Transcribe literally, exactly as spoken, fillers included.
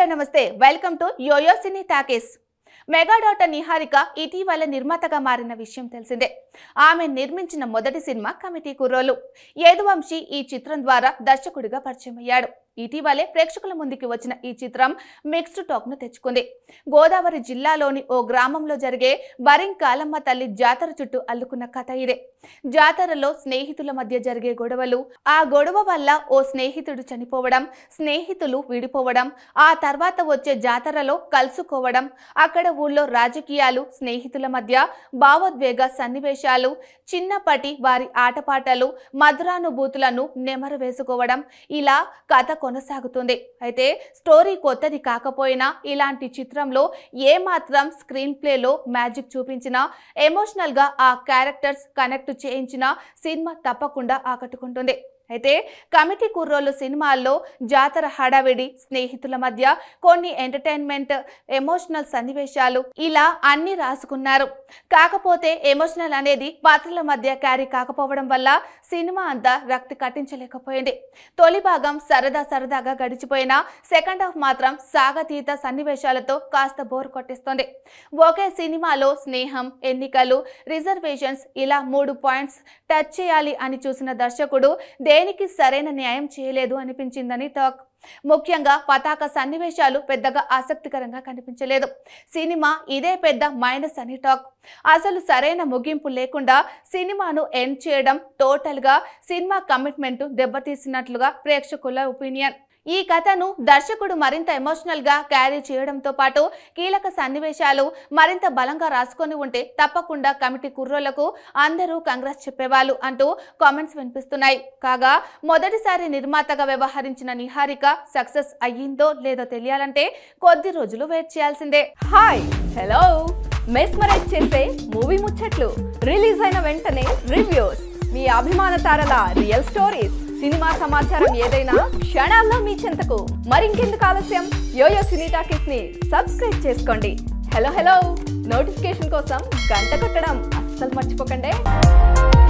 Hello నమస్తే welcome to Yoyo cine talkies. Mega daughter Niharika ఇటీవల నిర్మాతగా మారిన విషయం తెలిసిందే. ఆమె నిర్మించిన మొదటి సినిమా కమిటీ కుర్రోలు. యదువంశీ ఈ చిత్రం ద్వారా దర్శకుడిగా పరిచయం అయ్యాడు. ఇటీవలే ప్రేక్షకుల ముందుకి వచ్చిన ఈ చిత్రం మిక్స్డ్ టాక్ ను తెచ్చుకుంది. గోదావరి జిల్లాలోని ఓ గ్రామంలో జరిగే బరింగ్ కాలమ్మ తల్లి జాతర చుట్టూ అల్లుకున్న కథ ఇదే. జాతరలో స్నేహితుల మధ్య జరిగే గొడవలు, ఆ గొడవ వల్ల ఓ స్నేహితుడు చనిపోవడం, స్నేహితులు విడిపోవడం, ఆ తర్వాత వచ్చే జాతరలో కలుసుకోవడం, అక్కడ ఊళ్ళో రాజకీయాలు, స్నేహితుల మధ్య భావోద్వేగ సన్నివేశాలు, చిన్నప్పటి వారి ఆటపాటలు, మధురానుభూతులను నెమరు వేసుకోవడం, ఇలా కథ కొనసాగుతుంది. అయితే స్టోరీ కొత్తది కాకపోయినా ఇలాంటి చిత్రంలో ఏమాత్రం స్క్రీన్ ప్లేలో మ్యాజిక్ చూపించినా, ఎమోషనల్ గా ఆ క్యారెక్టర్స్ కనెక్ట్ చేయించిన సినిమా తప్పకుండా ఆకట్టుకుంటుంది. అయితే కమిటీ కుర్రోలు సినిమాల్లో జాతర హడావిడి, స్నేహితుల మధ్య కొన్ని ఎంటర్టైన్మెంట్, ఎమోషనల్ సన్నివేశాలు, ఇలా అన్ని రాసుకున్నారు. కాకపోతే ఎమోషనల్ అనేది పాత్రల మధ్య క్యారీ కాకపోవడం వల్ల సినిమా అంతా రక్తి కట్టించలేకపోయింది. తొలి భాగం సరదా సరదాగా గడిచిపోయినా సెకండ్ హాఫ్ మాత్రం సాగతీత సన్నివేశాలతో కాస్త బోర్ కొట్టిస్తుంది. ఒకే సినిమాలో స్నేహం, ఎన్నికలు, రిజర్వేషన్స్ ఇలా మూడు పాయింట్స్ టచ్ చేయాలి అని చూసిన దర్శకుడు దేనికి సరైన న్యాయం చేయలేదు అనిపించిందని టాక్. ముఖ్యంగా పతాక సన్నివేశాలు పెద్దగా ఆసక్తికరంగా కనిపించలేదు. సినిమా ఇదే పెద్ద మైనస్ అని టాక్. అసలు సరైన ముగింపు లేకుండా సినిమాను ఎండ్ చేయడం టోటల్ గా సినిమా కమిట్మెంట్ దెబ్బతీసినట్లుగా ప్రేక్షకుల ఒపీనియన్. ఈ కథను దర్శకుడు మరింత ఎమోషనల్ గా క్యారీ చేయడంతో పాటు కీలక సన్నివేశాలు మరింత బలంగా రాసుకొని ఉంటే తప్పకుండా కమిటీ కుర్రోళ్లకు అందరూ కంగ్రాట్స్ చెప్పేవాళ్ళు అంటూ కామెంట్స్ వినిపిస్తున్నాయి. కాగా మొదటిసారి నిర్మాతగా వ్యవహరించిన నిహారిక సక్సెస్ అయ్యిందో లేదో తెలియాలంటే కొద్ది రోజులు వెయిట్ చేయాల్సిందే. హాయ్ హలో మెస్మరైజ్ చేసే మూవీ ముచ్చట్లు, రిలీజ్ అయిన వెంటనే రివ్యూస్, మీ అభిమాన తారల రియల్ స్టోరీస్, సినిమా సమాచారం ఏదైనా క్షణాల్లో మీ చెంతకు. మరింకెందుకు ఆలస్యం, యోయో సినీ టాకీస్ ని సబ్స్క్రైబ్ చేసుకోండి. హలో హలో నోటిఫికేషన్ కోసం గంట కొట్టడం అస్సలు మర్చిపోకండి.